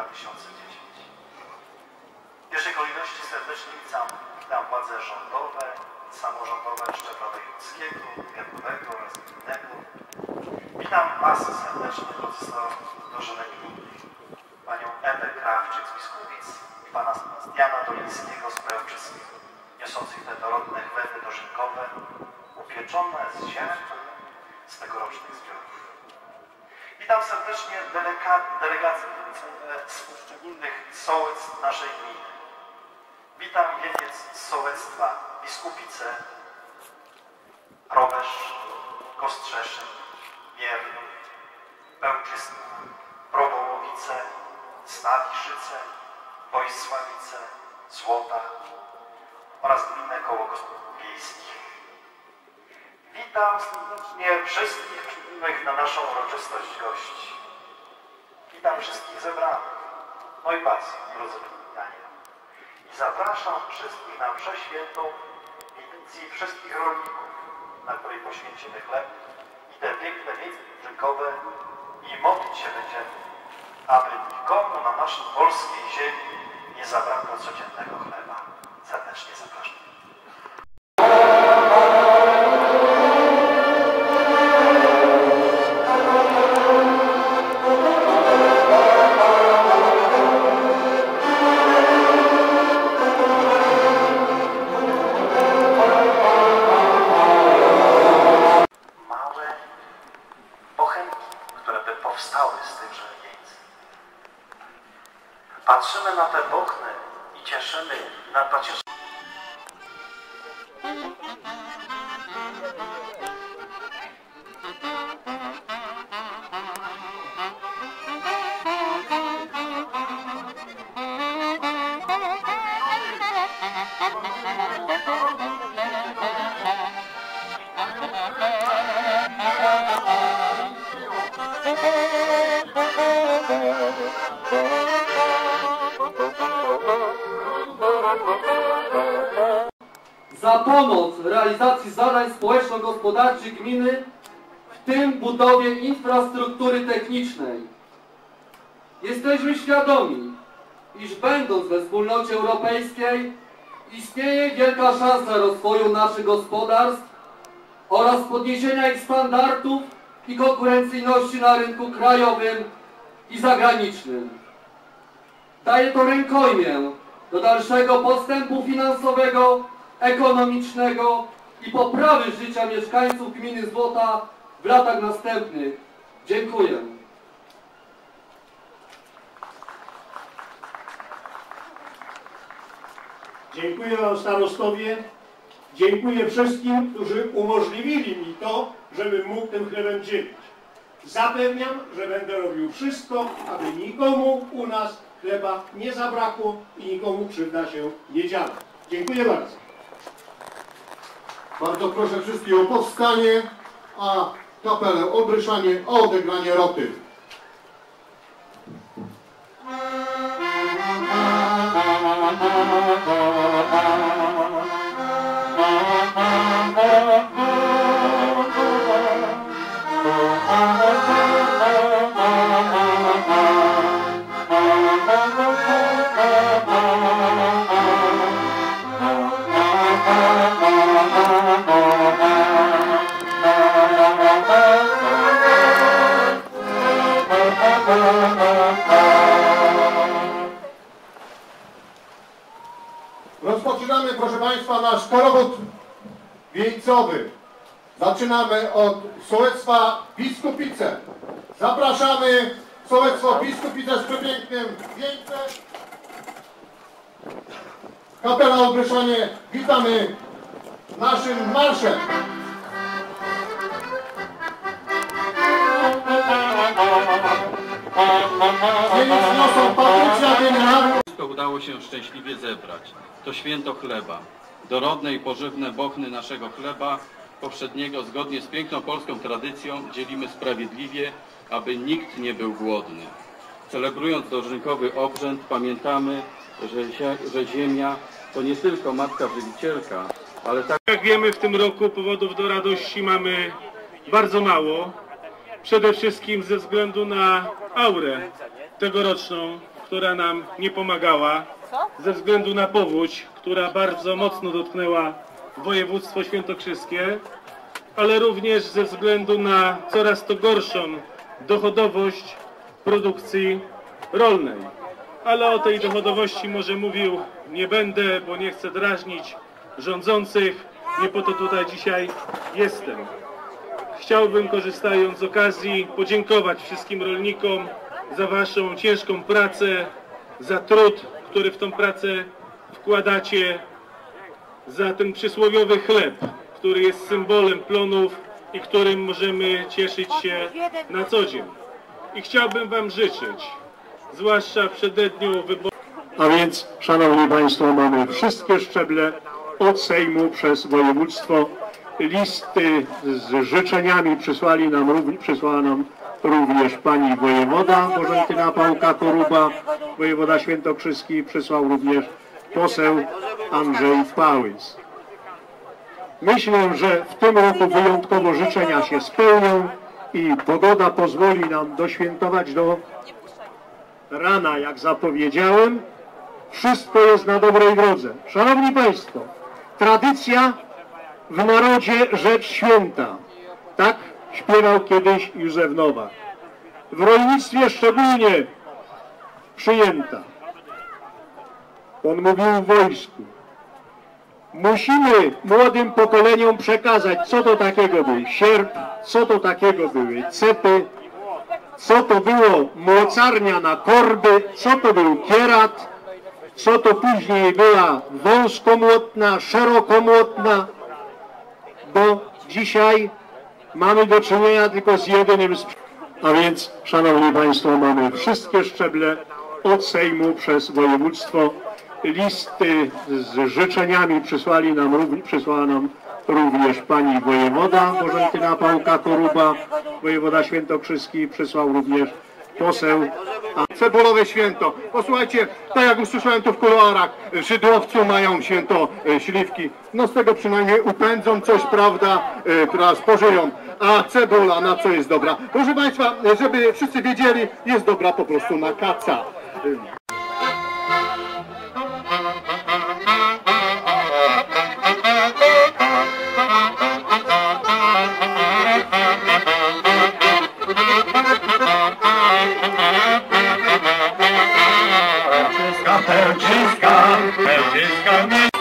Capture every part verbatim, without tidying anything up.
tysiące dziesiątego. W pierwszej kolejności serdecznie witam, witam władze rządowe, samorządowe szczebla wojewódzkiego, powiatowego oraz gminnego. Witam Was serdecznie, drodzy starostowie gminy, panią Ewę Krawczyk z Biskupic i pana Sebastiana Dolińskiego z Pełczyskiego, niosących te dorodne chwety dożynkowe, upieczone z ziarn z tegorocznych zbiorów. Witam serdecznie delegacje z poszczególnych sołectw naszej gminy. Witam wieniec z sołectwa Biskupice, Probesz, Kostrzeszyn, Wierno, Pełczysko, Prowołowice, Stawiszyce, Wojsławice, Złota oraz gminne koło gospodyń wiejskich. Witam serdecznie wszystkich przybyłych na naszą uroczystość gości. Witam wszystkich zebranych, no i Was, drodzy kapitanie. I zapraszam wszystkich na mszę świętą w intencji wszystkich rolników, na której poświęcimy chleb i te piękne wiece dożynkowe i modlić się będziemy, aby nikomu na naszej polskiej ziemi nie zabrakło codziennego chleba. Serdecznie zapraszam. Patrzymy na te bochny i cieszymy na pacierz. Za pomoc w realizacji zadań społeczno-gospodarczych gminy, w tym budowie infrastruktury technicznej. Jesteśmy świadomi, iż będąc we wspólnocie europejskiej istnieje wielka szansa rozwoju naszych gospodarstw oraz podniesienia ich standardów i konkurencyjności na rynku krajowym i zagranicznym. Daje to rękojmię do dalszego postępu finansowego, ekonomicznego i poprawy życia mieszkańców gminy Złota w latach następnych. Dziękuję. Dziękuję Wam, starostowie. Dziękuję wszystkim, którzy umożliwili mi to, żebym mógł tym chlebem dzielić. Zapewniam, że będę robił wszystko, aby nikomu u nas chleba nie zabrakło i nikomu krzywda się nie działa. Dziękuję bardzo. Bardzo proszę wszystkich o powstanie, a kapelę Olbryszanie o odegranie roty. Rozpoczynamy, proszę Państwa, nasz korowód wieńcowy. Zaczynamy od sołectwa Biskupice. Zapraszamy sołectwo Biskupice z przepięknym wieńcem. Kapela Olbryszanie, witamy naszym marszem. Wszystko udało się szczęśliwie zebrać. To święto chleba. Dorodne i pożywne bochny naszego chleba, poprzedniego, zgodnie z piękną polską tradycją, dzielimy sprawiedliwie, aby nikt nie był głodny. Celebrując dożynkowy obrzęd, pamiętamy, że, że ziemia to nie tylko Matka Żywicielka, ale tak... Jak wiemy, w tym roku powodów do radości mamy bardzo mało. Przede wszystkim ze względu na aurę tegoroczną, która nam nie pomagała ze względu na powódź, która bardzo mocno dotknęła województwo świętokrzyskie, ale również ze względu na coraz to gorszą dochodowość produkcji rolnej. Ale o tej dochodowości może mówił nie będę, bo nie chcę drażnić rządzących, nie po to tutaj dzisiaj jestem. Chciałbym, korzystając z okazji, podziękować wszystkim rolnikom za waszą ciężką pracę, za trud, który w tą pracę wkładacie, za ten przysłowiowy chleb, który jest symbolem plonów i którym możemy cieszyć się na co dzień. I chciałbym wam życzyć, zwłaszcza w przededniu wyborów. A więc, szanowni państwo, mamy wszystkie szczeble od Sejmu przez województwo. Listy z życzeniami przysłali nam, przysłała nam również pani wojewoda Bożentyna Pałka-Koruba, wojewoda świętokrzyski, przysłał również poseł Andrzej Pałys. Myślę, że w tym roku wyjątkowo życzenia się spełnią i pogoda pozwoli nam doświętować do rana, jak zapowiedziałem. Wszystko jest na dobrej drodze. Szanowni państwo, tradycja w narodzie rzecz święta. Tak śpiewał kiedyś Józef Nowak. W rolnictwie szczególnie przyjęta. On mówił w wojsku. Musimy młodym pokoleniom przekazać, co to takiego był sierp, co to takiego były cepy, co to było mocarnia na korby, co to był kierat, co to później była wąskomłotna, szerokomłotna, bo dzisiaj mamy do czynienia tylko z jedynym. A więc, szanowni państwo, mamy wszystkie szczeble od Sejmu przez województwo. Listy z życzeniami przysłali nam, przysłała nam również pani wojewoda Bożentyna Pałka-Koruba, wojewoda świętokrzyski, przysłał również poseł. A cebulowe święto. Posłuchajcie, tak jak usłyszałem tu w kuluarach, Żydłowcu mają święto e, śliwki. No z tego przynajmniej upędzą coś, prawda, e, która spożyją. A cebula na co jest dobra? Proszę państwa, żeby wszyscy wiedzieli, jest dobra po prostu na kaca. Pełczyska, pełczyska mnie.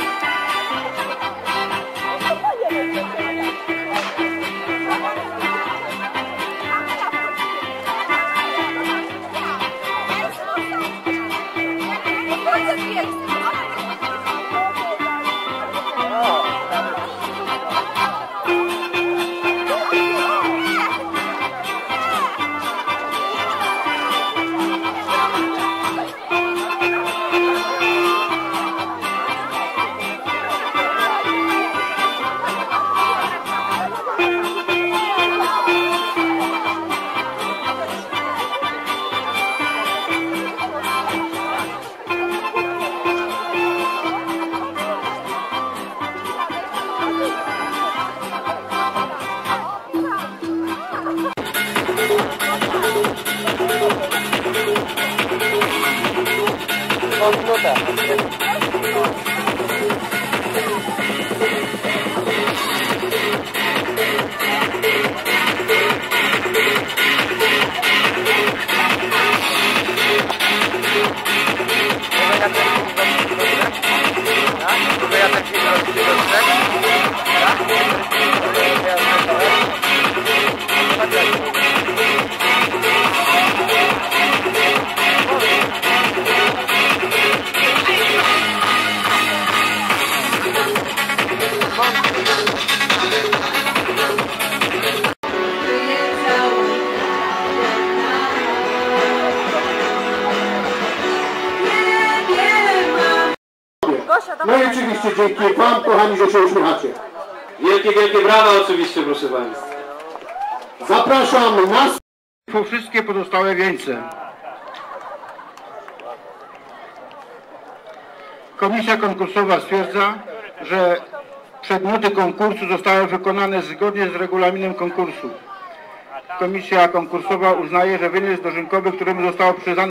No i oczywiście dzięki wam, kochani, że się uśmiechacie. Wielkie, wielkie brawa oczywiście, proszę państwa. Zapraszam nas. Wszystkie pozostałe wieńce. Komisja konkursowa stwierdza, że przedmioty konkursu zostały wykonane zgodnie z regulaminem konkursu. Komisja konkursowa uznaje, że wynik dożynkowy, któremu zostało przyznane